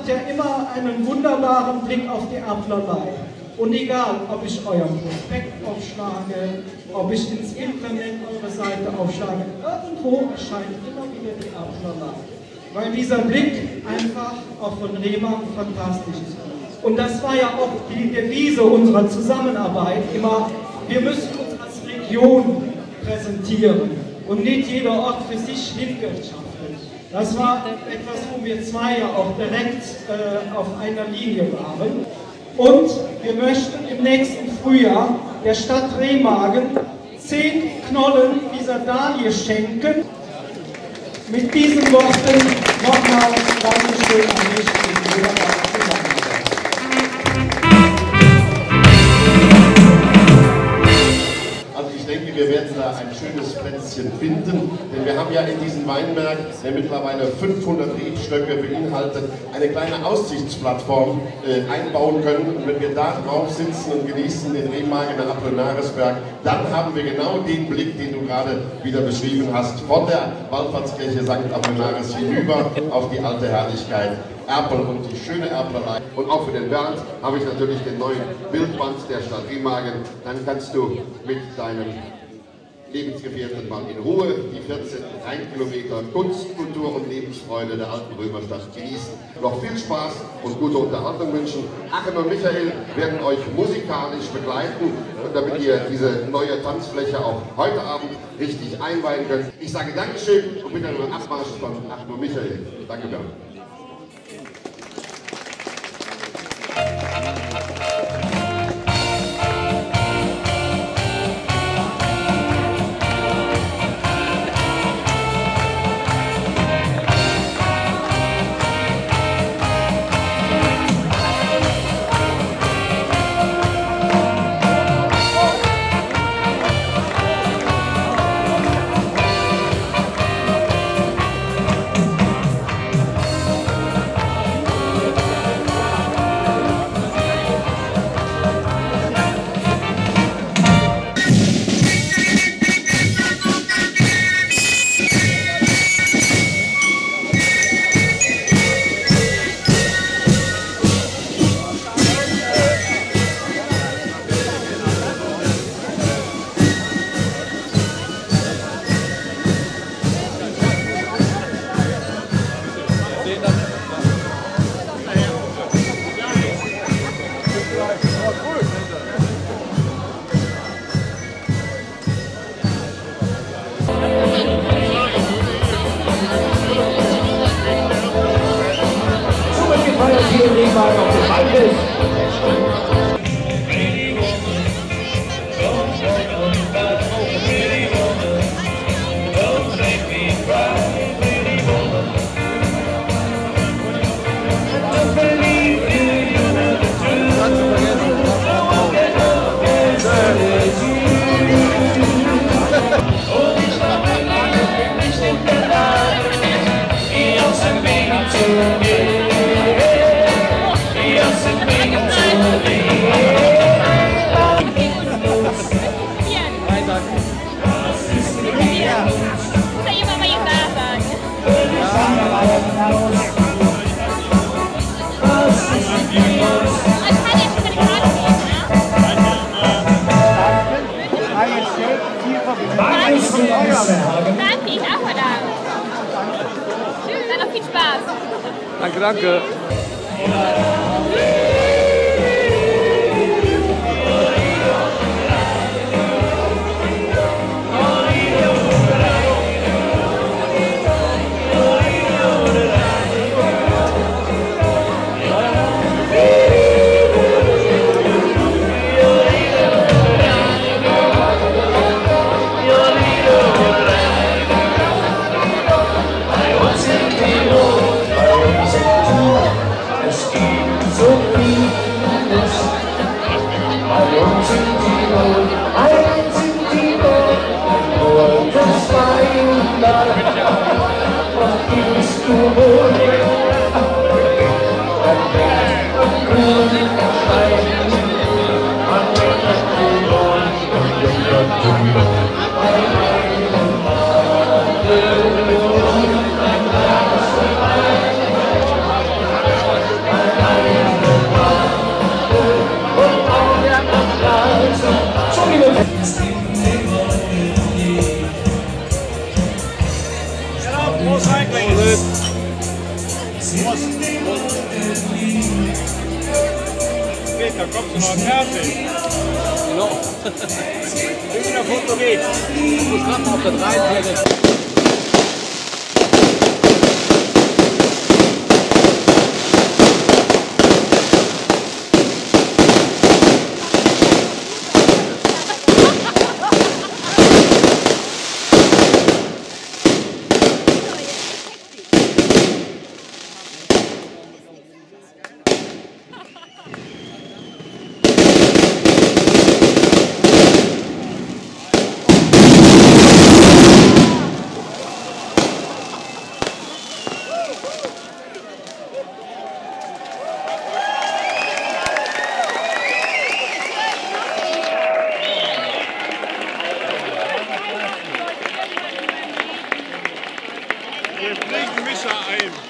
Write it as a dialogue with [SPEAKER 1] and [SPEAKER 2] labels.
[SPEAKER 1] ja immer einen wunderbaren Blick auf die Adlerlei. Und egal, ob ich euren Prospekt aufschlage, ob ich ins Internet eure Seite aufschlage, irgendwo erscheint immer wieder die Adlerlei. Weil dieser Blick einfach auch von Rehmann fantastisch ist. Und das war ja auch die Devise unserer Zusammenarbeit, immer, wir müssen uns als Region präsentieren und nicht jeder Ort für sich hinwirtschaften. Das war etwas, wo wir zwei ja auch direkt auf einer Linie waren. Und wir möchten im nächsten Frühjahr der Stadt Remagen 10 Knollen dieser Dahlie schenken. Mit diesen Worten nochmal Dankeschön an dich und wunderbar.
[SPEAKER 2] Wir werden da ein schönes Plätzchen finden, denn wir haben ja in diesem Weinberg, der mittlerweile 500 Rebstöcke beinhaltet, eine kleine Aussichtsplattform einbauen können. Und wenn wir da drauf sitzen und genießen den Remagener Apollinarisberg, dann haben wir genau den Blick, den du gerade wieder beschrieben hast, von der Wallfahrtskirche St. Apollinaris hinüber auf die alte Herrlichkeit Erpel und die schöne Erpelerei. Und auch für den Bernd habe ich natürlich den neuen Bildband der Stadt Remagen. Dann kannst du mit deinem Lebensgefährten mal in Ruhe die 14 Rheinkilometer Kunst, Kultur und Lebensfreude der alten Römerstadt genießen. Noch viel Spaß und gute Unterhaltung wünschen. Achim und Michael werden euch musikalisch begleiten, damit ihr diese neue Tanzfläche auch heute Abend richtig einweihen könnt. Ich sage Dankeschön und bitte einen Abmarsch von Achim und Michael. Danke, Bernd.
[SPEAKER 3] Danke, ich auch da. Dann noch viel Spaß.
[SPEAKER 4] Danke, danke. Fertig.
[SPEAKER 5] Genau. Wie in der Foto geht. Ich muss gerade auf der 3.
[SPEAKER 4] Wir bringen Mischer ein.